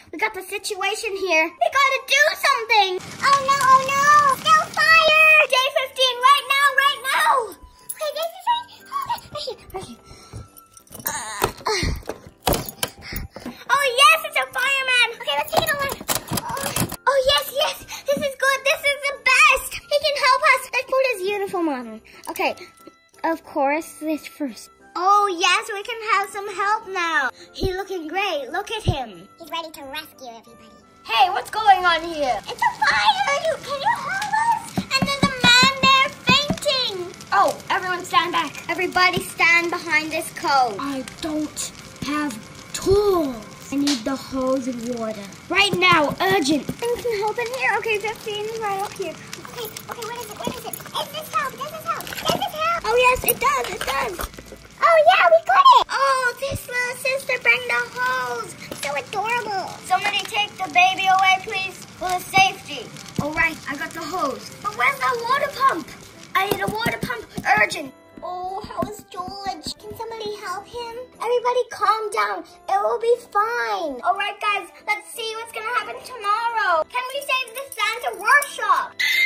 We got the situation here. We gotta do something. Oh no, oh no. Still fire. Day 15, right now. Okay, this is right here. Oh yes, it's a fireman. Okay, let's take it away. Oh yes, this is good. This is the best. He can help us. Let's put his uniform on. Okay, of course, this first. Oh yes, we can have some help now. He's looking great. Look at him. He's ready to rescue everybody. Hey, what's going on here? It's a fire. Can you help us? And there's a man there fainting. Oh, everyone stand back. Everybody stand behind this cone. I don't have tools. I need the hose and water. Right now, urgent. Things can help in here. Okay, Justine, right up here. Okay, what is it? Does this help? Oh yes, it does. Oh yeah, we got it. Oh, this little sister bring the hose. So adorable. Somebody take the baby away, please, for the safety. All right, I got the hose. But where's the water pump? I need a water pump, urgent. Oh, how is George? Can somebody help him? Everybody calm down. It will be fine. All right, guys, let's see what's gonna happen tomorrow. Can we save the Santa workshop?